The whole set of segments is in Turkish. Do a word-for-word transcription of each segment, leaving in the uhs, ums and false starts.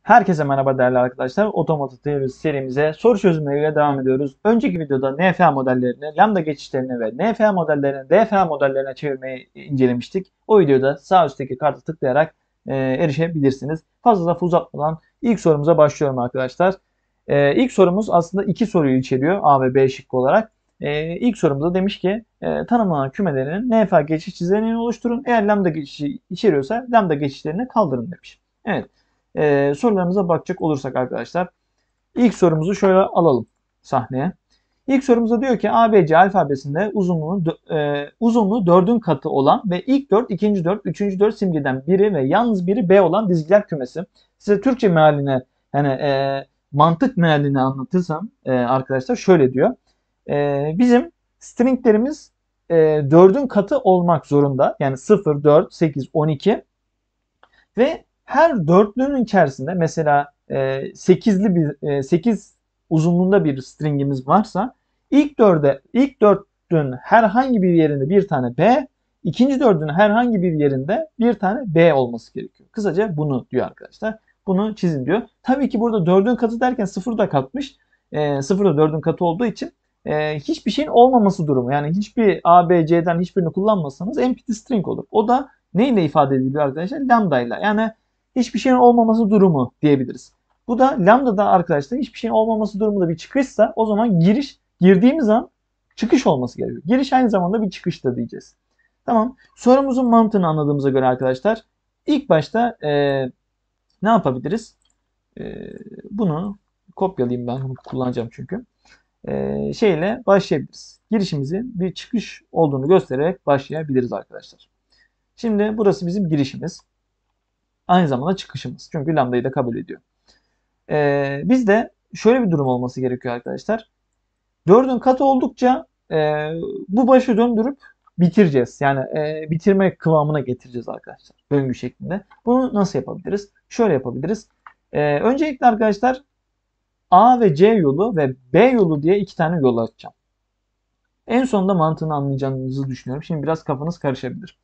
Herkese merhaba değerli arkadaşlar. Otomatik teorisi serimize soru çözümleriyle devam ediyoruz. Önceki videoda N F A modellerini, lambda geçişlerini ve N F A modellerini D F A modellerine çevirmeyi incelemiştik. O videoda sağ üstteki kartı tıklayarak e, erişebilirsiniz. Fazla lafı uzatmadan ilk sorumuza başlıyorum arkadaşlar. E, ilk sorumuz aslında iki soruyu içeriyor A ve B şıkkı olarak. E, ilk sorumuzda demiş ki e, tanımlanan kümelerinin N F A geçiş çizgilerini oluşturun. Eğer lambda geçişi içeriyorsa lambda geçişlerini kaldırın demiş. Evet. Ee, sorularımıza bakacak olursak arkadaşlar. İlk sorumuzu şöyle alalım sahneye. İlk sorumuzda diyor ki A B C alfabesinde uzunluğu, e, uzunluğu dördün katı olan ve ilk dört, ikinci dört, üçüncü dört simgeden biri ve yalnız biri B olan dizgiler kümesi. Size Türkçe mealine yani e, mantık mealini anlatırsam e, arkadaşlar şöyle diyor. E, bizim stringlerimiz e, dördün katı olmak zorunda. Yani sıfır, dört, sekiz, on iki ve her dörtlünün içerisinde mesela e, sekizli bir e, sekiz uzunluğunda bir stringimiz varsa ilk dörde ilk dörtlünün herhangi bir yerinde bir tane B, ikinci dördünün herhangi bir yerinde bir tane B olması gerekiyor. Kısaca bunu diyor arkadaşlar. Bunu çizin diyor. Tabii ki burada dördün katı derken sıfır da katmış. E, sıfır da dördün katı olduğu için e, hiçbir şeyin olmaması durumu. Yani hiçbir A, B, C'den hiçbirini kullanmasanız empty string olur. O da neyle ifade ediliyor arkadaşlar? Lambda ile. Yani hiçbir şeyin olmaması durumu diyebiliriz. Bu da lambda'da arkadaşlar hiçbir şeyin olmaması durumunda bir çıkışsa o zaman giriş girdiğimiz an çıkış olması gerekiyor. Giriş aynı zamanda bir çıkış da diyeceğiz. Tamam. Sorumuzun mantığını anladığımıza göre arkadaşlar ilk başta e, ne yapabiliriz? E, bunu kopyalayayım, ben bunu kullanacağım çünkü. E, şeyle başlayabiliriz. Girişimizin bir çıkış olduğunu göstererek başlayabiliriz arkadaşlar. Şimdi burası bizim girişimiz. Aynı zamanda çıkışımız. Çünkü lambdayı da kabul ediyor. Ee, bizde şöyle bir durum olması gerekiyor arkadaşlar. dördün katı oldukça e, bu başı döndürüp bitireceğiz. Yani e, bitirme kıvamına getireceğiz arkadaşlar. Döngü şeklinde. Bunu nasıl yapabiliriz? Şöyle yapabiliriz. E, öncelikle arkadaşlar A ve C yolu ve B yolu diye iki tane yol açacağım. En sonunda mantığını anlayacağınızı düşünüyorum. Şimdi biraz kafanız karışabilir.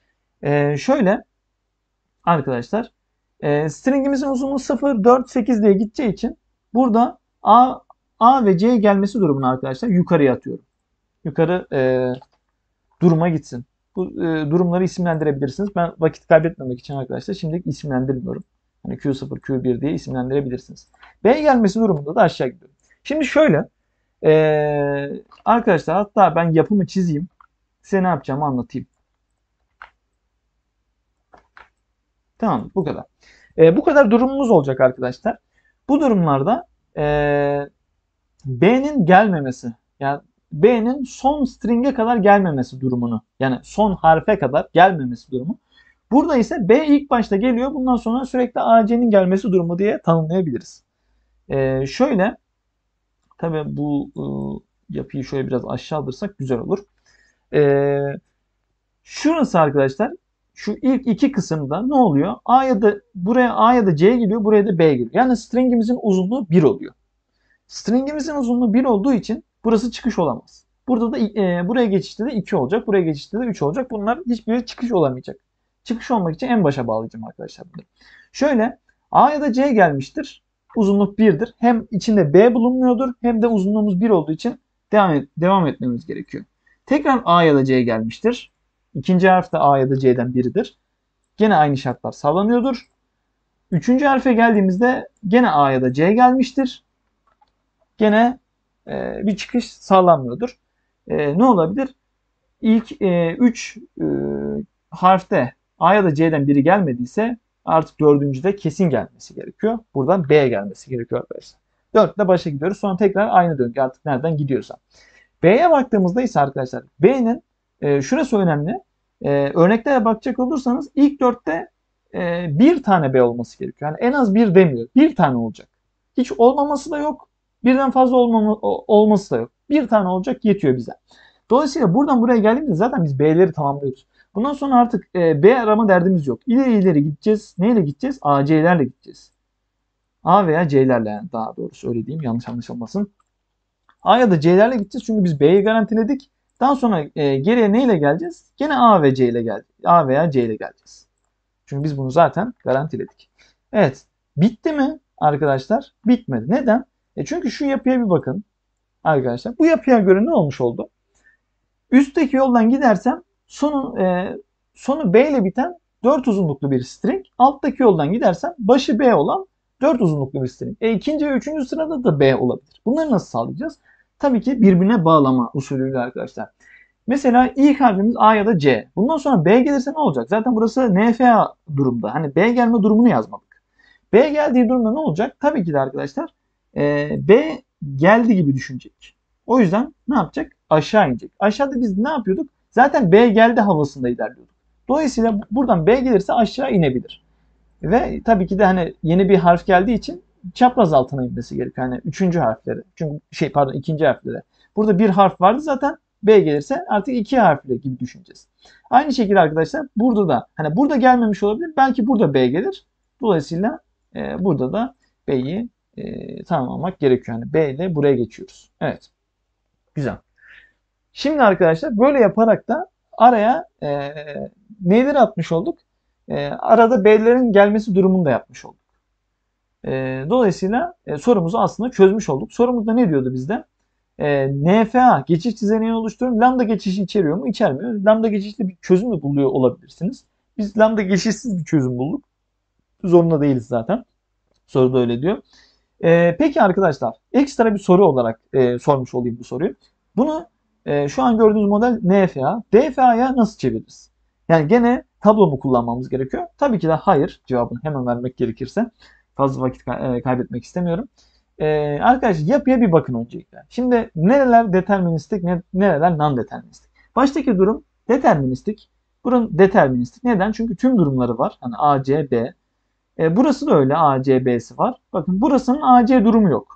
E, şöyle arkadaşlar. E, stringimizin uzunluğu sıfır, dört, sekiz diye gideceği için burada A, A ve C gelmesi durumunu arkadaşlar yukarıya atıyorum. Yukarı e, duruma gitsin. Bu e, durumları isimlendirebilirsiniz. Ben vakit kaybetmemek için arkadaşlar şimdilik isimlendirmiyorum. Hani Q sıfır, Q bir diye isimlendirebilirsiniz. B gelmesi durumunda da aşağı gidiyorum. Şimdi şöyle e, arkadaşlar hatta ben yapımı çizeyim. Size ne yapacağımı anlatayım. Tamam, bu kadar. E, bu kadar durumumuz olacak arkadaşlar. Bu durumlarda e, B'nin gelmemesi, yani B'nin son string'e kadar gelmemesi durumunu, yani son harfe kadar gelmemesi durumu. Burada ise B ilk başta geliyor. Bundan sonra sürekli A C'nin gelmesi durumu diye tanımlayabiliriz. E, şöyle, tabii bu e, yapıyı şöyle biraz aşağı alırsak güzel olur. E, şurası arkadaşlar, şu ilk iki kısımda ne oluyor? A ya da buraya A ya da C geliyor, buraya da B geliyor. Yani stringimizin uzunluğu bir oluyor. Stringimizin uzunluğu bir olduğu için burası çıkış olamaz. Burada da e, buraya geçişte de iki olacak, buraya geçişte de üç olacak. Bunlar hiçbiri çıkış olamayacak. Çıkış olmak için en başa bağlayacağım arkadaşlar bunu. Şöyle A ya da C gelmiştir. Uzunluk birdir. Hem içinde B bulunmuyordur hem de uzunluğumuz bir olduğu için devam, et, devam etmemiz gerekiyor. Tekrar A ya da C gelmiştir. İkinci harf de A ya da C'den biridir. Gene aynı şartlar sağlanıyordur. Üçüncü harfe geldiğimizde gene A ya da C gelmiştir. Gene e, bir çıkış sağlanmıyordur. E, ne olabilir? İlk üç e, e, harfte A ya da C'den biri gelmediyse artık dördüncüde kesin gelmesi gerekiyor. Buradan B gelmesi gerekiyor arkadaşlar. dörtte başa gidiyoruz. Sonra tekrar aynı döngü artık nereden gidiyorsa. B'ye baktığımızda ise arkadaşlar B'nin e, şurası önemli. E, örneklere bakacak olursanız ilk dörtte e, bir tane B olması gerekiyor. Yani en az bir demiyor. Bir tane olacak. Hiç olmaması da yok. Birden fazla olmama, olması da yok. Bir tane olacak yetiyor bize. Dolayısıyla buradan buraya geldiğimizde zaten biz B'leri tamamlıyoruz. Bundan sonra artık e, B arama derdimiz yok. İleri ileri gideceğiz. Neyle gideceğiz? A, C'lerle gideceğiz. A veya C'lerle, yani daha doğrusu öyle diyeyim, yanlış anlaşılmasın. A ya da C'lerle gideceğiz çünkü biz B'yi garantiledik. Daha sonra e, geriye neyle geleceğiz? Gene A ve C ile geleceğiz. A veya C ile geleceğiz. Çünkü biz bunu zaten garantiledik. Evet. Bitti mi arkadaşlar? Bitmedi. Neden? E çünkü şu yapıya bir bakın arkadaşlar. Bu yapıya göre ne olmuş oldu? Üstteki yoldan gidersem sonu, e, sonu B ile biten dört uzunluklu bir string. Alttaki yoldan gidersem başı B olan dört uzunluklu bir string. E ikinci ve üçüncü sırada da B olabilir. Bunları nasıl sağlayacağız? Tabii ki birbirine bağlama usulüyle arkadaşlar. Mesela ilk harfimiz A ya da C. Bundan sonra B gelirse ne olacak? Zaten burası N F A durumda. Hani B gelme durumunu yazmadık. B geldiği durumda ne olacak? Tabii ki de arkadaşlar e, B geldi gibi düşünecek. O yüzden ne yapacak? Aşağı inecek. Aşağıda biz ne yapıyorduk? Zaten B geldi havasında ilerliyorduk. Dolayısıyla buradan B gelirse aşağı inebilir. Ve tabii ki de hani yeni bir harf geldiği için çapraz altına inmesi gerekiyor. Yani üçüncü harfleri. Çünkü şey pardon ikinci harfleri. Burada bir harf vardı zaten B gelirse artık iki harfli gibi düşüneceğiz. Aynı şekilde arkadaşlar burada da hani burada gelmemiş olabilir. Belki burada B gelir. Dolayısıyla e, burada da B'yi e, tamamlamak gerekiyor. Yani B ile buraya geçiyoruz. Evet. Güzel. Şimdi arkadaşlar böyle yaparak da araya e, neleri atmış olduk? E, arada B'lerin gelmesi durumunu da yapmış olduk. E, dolayısıyla e, sorumuzu aslında çözmüş olduk. Sorumuzda ne diyordu bizde? E, N F A geçiş düzenini oluşturun. Lambda geçişi içeriyor mu? İçermiyor. Lambda geçişli bir çözüm de buluyor olabilirsiniz. Biz lambda geçişsiz bir çözüm bulduk. Zorunda değiliz zaten. Soruda öyle diyor. E, peki arkadaşlar ekstra bir soru olarak e, sormuş olayım bu soruyu. Bunu e, şu an gördüğünüz model N F A. D F A'ya nasıl çeviririz? Yani gene tablo mu kullanmamız gerekiyor? Tabii ki de hayır cevabını hemen vermek gerekirse. Fazla vakit kay- kaybetmek istemiyorum. Ee, arkadaşlar yapıya bir bakın öncelikle. Şimdi nereler deterministik, ne, nereler non-deterministik. Baştaki durum deterministik. Burun deterministik. Neden? Çünkü tüm durumları var. Hani A, C, B. E, burası da öyle. A, C, B'si var. Bakın burasının A, C durumu yok.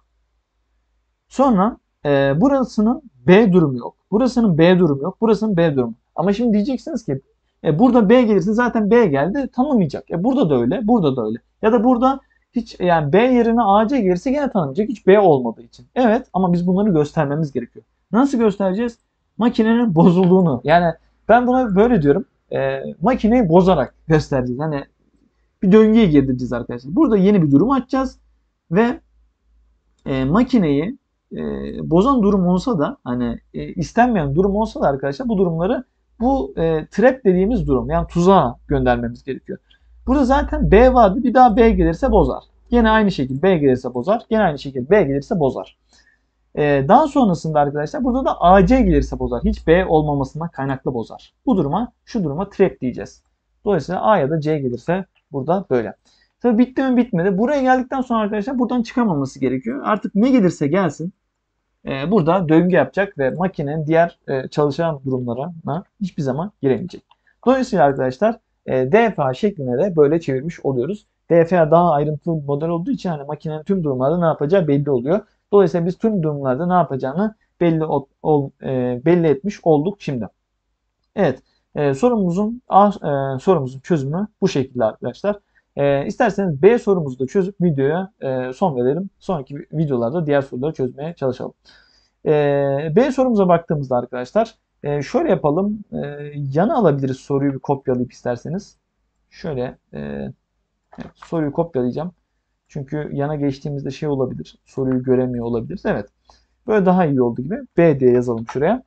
Sonra e, burasının B durumu yok. Burasının B durumu yok. Burasının B durumu. Ama şimdi diyeceksiniz ki e, burada B gelirse zaten B geldi tanımayacak. E, burada da öyle. Burada da öyle. Ya da burada hiç yani B yerine A C gelirse gene tanımayacak. Hiç B olmadığı için. Evet ama biz bunları göstermemiz gerekiyor. Nasıl göstereceğiz? Makinenin bozulduğunu. Yani ben buna böyle diyorum. E, makineyi bozarak göstereceğiz. Hani bir döngüye girdireceğiz arkadaşlar. Burada yeni bir durum açacağız ve e, makineyi e, bozan durum olsa da hani e, istenmeyen durum olsa da arkadaşlar bu durumları bu e, trap dediğimiz durum yani tuzağa göndermemiz gerekiyor. Burada zaten B vardı. Bir daha B gelirse bozar. Yine aynı şekilde B gelirse bozar. Yine aynı şekilde B gelirse bozar. E, daha sonrasında arkadaşlar burada da A C gelirse bozar. Hiç B olmamasından kaynaklı bozar. Bu duruma şu duruma trap diyeceğiz. Dolayısıyla A ya da C gelirse burada böyle. Tabii bitti mi bitmedi. Buraya geldikten sonra arkadaşlar buradan çıkamaması gerekiyor. Artık ne gelirse gelsin e, burada döngü yapacak ve makinenin diğer e, çalışan durumlarına hiçbir zaman giremeyecek. Dolayısıyla arkadaşlar e, D F A şeklinde de böyle çevirmiş oluyoruz. D F A daha ayrıntılı bir model olduğu için hani makinenin tüm durumlarda ne yapacağı belli oluyor. Dolayısıyla biz tüm durumlarda ne yapacağını belli ol, ol, e, belli etmiş olduk şimdi. Evet, e, sorumuzun A, e, sorumuzun çözümü bu şekilde arkadaşlar. E, isterseniz B sorumuzu da çözüp videoya e, son verelim. Sonraki videolarda diğer soruları çözmeye çalışalım. E, B sorumuza baktığımızda arkadaşlar e, şöyle yapalım. E, yana alabiliriz soruyu bir kopyalayıp isterseniz. Şöyle e, evet, soruyu kopyalayacağım. Çünkü yana geçtiğimizde şey olabilir. Soruyu göremiyor olabiliriz. Evet. Böyle daha iyi oldu gibi. B diye yazalım şuraya.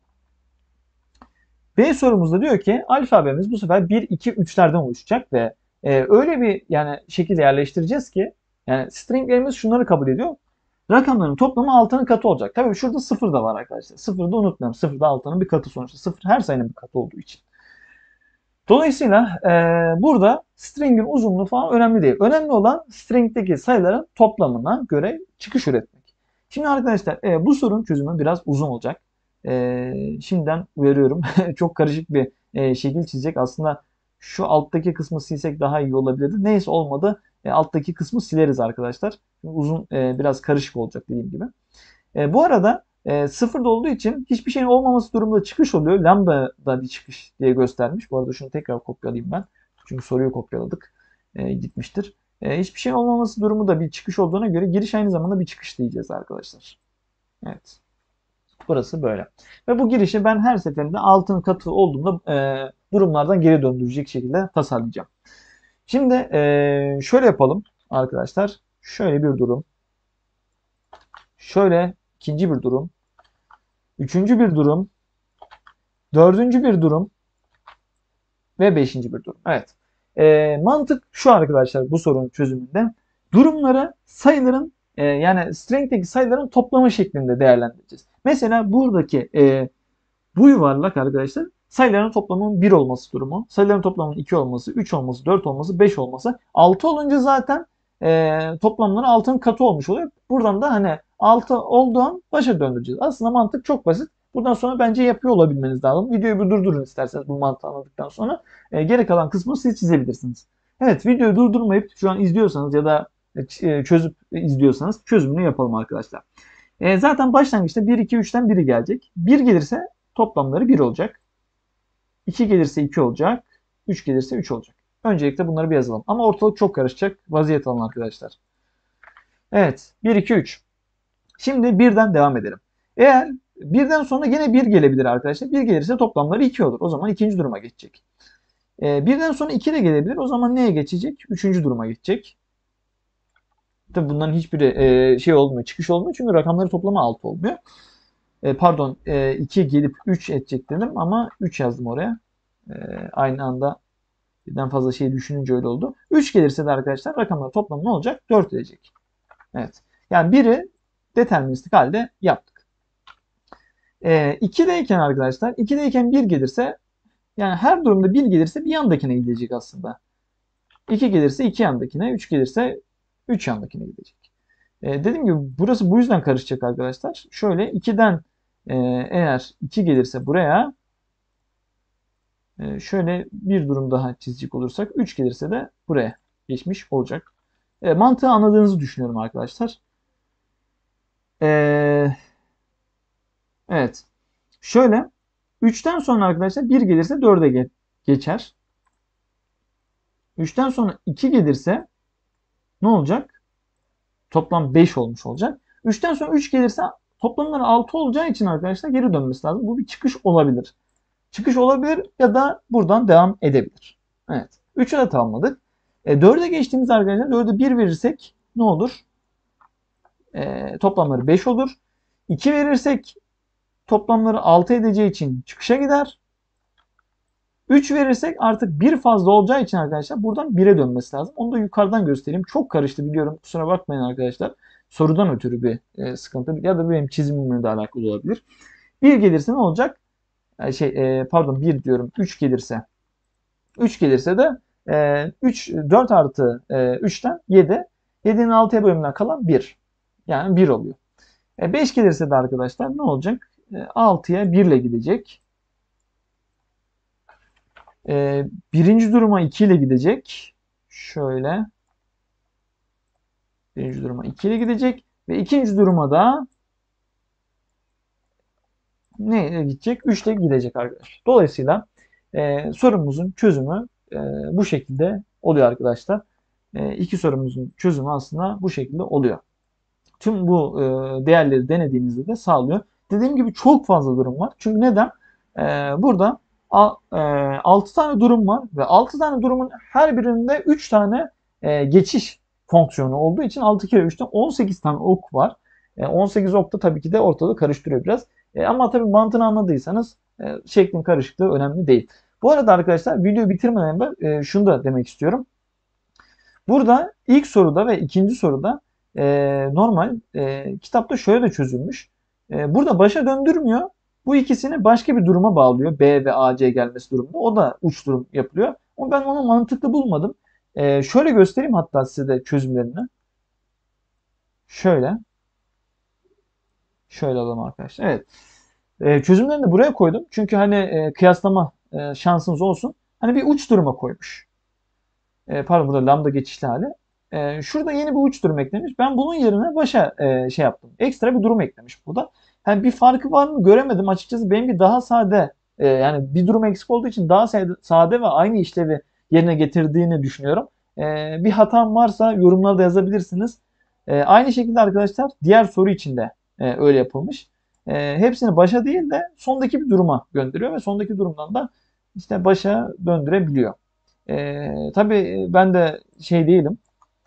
B sorumuzda diyor ki alfabemiz bu sefer bir, iki, üçlerden oluşacak ve e, öyle bir yani şekilde yerleştireceğiz ki yani stringlerimiz şunları kabul ediyor. Rakamların toplamı altının katı olacak. Tabii şurada sıfır da var arkadaşlar. Sıfırı da unutmayalım. Sıfır da altının bir katı sonuçta. Sıfır her sayının bir katı olduğu için. Dolayısıyla e, burada stringin uzunluğu falan önemli değil. Önemli olan stringdeki sayıların toplamına göre çıkış üretmek. Şimdi arkadaşlar e, bu sorunun çözümü biraz uzun olacak. E, şimdiden uyarıyorum. Çok karışık bir e, şekil çizecek. Aslında şu alttaki kısmı silsek daha iyi olabilirdi. Neyse olmadı. E, alttaki kısmı sileriz arkadaşlar. Uzun e, biraz karışık olacak dediğim gibi. E, bu arada e, sıfırda olduğu için hiçbir şeyin olmaması durumunda çıkış oluyor. Lambda da bir çıkış diye göstermiş. Bu arada şunu tekrar kopyalayayım ben. Çünkü soruyu kopyaladık. E, gitmiştir. E, hiçbir şeyin olmaması durumu da bir çıkış olduğuna göre giriş aynı zamanda bir çıkış diyeceğiz arkadaşlar. Evet. Burası böyle. Ve bu girişi ben her seferinde altın katı olduğunda e, durumlardan geri döndürecek şekilde tasarlayacağım. Şimdi e, şöyle yapalım. arkadaşlar şöyle bir durum. Şöyle ikinci bir durum. Üçüncü bir durum. Dördüncü bir durum. Ve beşinci bir durum. Evet. E, mantık şu arkadaşlar bu sorunun çözümünde. Durumları sayıların e, yani string'deki sayıların toplamı şeklinde değerlendireceğiz. Mesela buradaki e, bu yuvarlak arkadaşlar sayıların toplamının bir olması durumu. Sayıların toplamının iki olması, üç olması, dört olması, beş olması. altı olunca zaten e, toplamları altının katı olmuş oluyor. Buradan da hani altı olduğu an başa döndüreceğiz. Aslında mantık çok basit. Buradan sonra bence yapıyor olabilmeniz lazım. Videoyu bir durdurun isterseniz bu mantığı anladıktan sonra. E, geri kalan kısmını siz çizebilirsiniz. Evet, videoyu durdurmayıp şu an izliyorsanız ya da e, çözüp izliyorsanız çözümünü yapalım arkadaşlar. E, zaten başlangıçta bir, iki, üçten biri gelecek. bir gelirse toplamları bir olacak. iki gelirse iki olacak. üç gelirse üç olacak. Öncelikle bunları bir yazalım. Ama ortalık çok karışacak. Vaziyet alın arkadaşlar. Evet. bir, iki, üç. Şimdi birden devam edelim. Eğer birden sonra yine bir gelebilir arkadaşlar. bir gelirse toplamları iki olur. O zaman ikinci duruma geçecek. Ee, birden sonra iki de gelebilir. O zaman neye geçecek? Üçüncü duruma geçecek. Tabi bunların hiçbiri e, şey olmuyor. Çıkış olmuyor. Çünkü rakamları toplamı altı olmuyor. E, pardon e, iki gelip üç edecek dedim ama üç yazdım oraya. E, aynı anda birden fazla şey düşününce öyle oldu. üç gelirse de arkadaşlar rakamlar toplamı ne olacak? dört edecek. Evet. Yani biri deterministik halde yaptık. E, ikideyken arkadaşlar ikideyken bir gelirse yani her durumda bir gelirse bir yandakine gidecek aslında. iki gelirse iki yandakine, üç gelirse üç yandakine gidecek. E, dediğim gibi burası bu yüzden karışacak arkadaşlar. Şöyle ikiden e, eğer iki gelirse buraya e, şöyle bir durum daha çizecek olursak üç gelirse de buraya geçmiş olacak. E, mantığı anladığınızı düşünüyorum arkadaşlar. E, evet. Şöyle üçten sonra arkadaşlar bir gelirse dörde ge geçer. üçten sonra iki gelirse ne olacak? Toplam beş olmuş olacak. üçten sonra üç gelirse toplamları altı olacağı için arkadaşlar geri dönmesi lazım. Bu bir çıkış olabilir. Çıkış olabilir ya da buradan devam edebilir. Evet. üçü de tamamladık. E, dörde geçtiğimiz arkadaşlar dörde bir verirsek ne olur? E, toplamları beş olur. iki verirsek toplamları altı edeceği için çıkışa gider. üç verirsek artık bir fazla olacağı için arkadaşlar buradan bire dönmesi lazım. Onu da yukarıdan göstereyim. Çok karıştı biliyorum. Kusura bakmayın arkadaşlar. Sorudan ötürü bir e, sıkıntı ya da benim çizimimle de alakalı olabilir. bir gelirse ne olacak? E, şey e, pardon bir diyorum. üç gelirse. üç gelirse de e, üç, dört artı e, üçten yedi. yedinin altıya bölümünden kalan bir. Yani bir oluyor. E, beş gelirse de arkadaşlar ne olacak? E, altıya bir ile gidecek. E, birinci duruma iki ile gidecek. Şöyle. Birinci duruma iki ile gidecek. Ve ikinci duruma da ne ile gidecek? üç ile gidecek arkadaşlar. Dolayısıyla e, sorumuzun çözümü e, bu şekilde oluyor arkadaşlar. E, iki sorumuzun çözümü aslında bu şekilde oluyor. Tüm bu e, değerleri denediğinizde de sağlıyor. Dediğim gibi çok fazla durum var. Çünkü neden? E, burada a, e, altı tane durum var ve altı tane durumun her birinde üç tane e, geçiş fonksiyonu olduğu için altı kere üçten on sekiz tane ok var. E, on sekiz ok da tabii ki de ortalığı karıştırıyor biraz. E, ama tabii mantığını anladıysanız e, şeklin karışıklığı önemli değil. Bu arada arkadaşlar videoyu bitirmeden ben e, şunu da demek istiyorum. Burada ilk soruda ve ikinci soruda e, normal e, kitapta şöyle de çözülmüş. E, burada başa döndürmüyor. Bu ikisini başka bir duruma bağlıyor. B ve A C gelmesi durumunda. O da uç durum yapılıyor. Ama ben onu mantıklı bulmadım. E, şöyle göstereyim hatta size de çözümlerini. Şöyle. Şöyle alalım arkadaşlar. Evet. E, çözümlerini de buraya koydum. Çünkü hani e, kıyaslama e, şansınız olsun. Hani bir uç duruma koymuş. E, pardon burada lambda geçişli hali. E, şurada yeni bir uç durum eklemiş. Ben bunun yerine başa e, şey yaptım. Ekstra bir durum eklemiş burada. Yani bir farkı var mı göremedim açıkçası. Benim bir daha sade e, yani bir durum eksik olduğu için daha sade, sade ve aynı işlevi yerine getirdiğini düşünüyorum. E, bir hatam varsa yorumlarda yazabilirsiniz. E, aynı şekilde arkadaşlar diğer soru için de e, öyle yapılmış. E, hepsini başa değil de sondaki bir duruma gönderiyor ve sondaki durumdan da işte başa döndürebiliyor. Ee, tabii ben de şey değilim.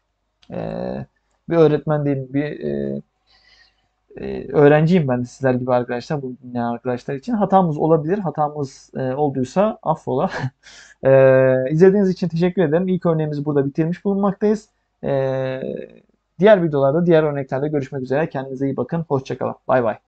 Ee, bir öğretmen değilim, bir e, e, öğrenciyim ben de sizler gibi arkadaşlar, bu dinleyen arkadaşlar için. Hatamız olabilir. Hatamız e, olduysa affola. Ee, izlediğiniz için teşekkür ederim. İlk örneğimizi burada bitirmiş bulunmaktayız. Ee, diğer videolarda, diğer örneklerde görüşmek üzere. Kendinize iyi bakın. Hoşça kalın. Bay bay.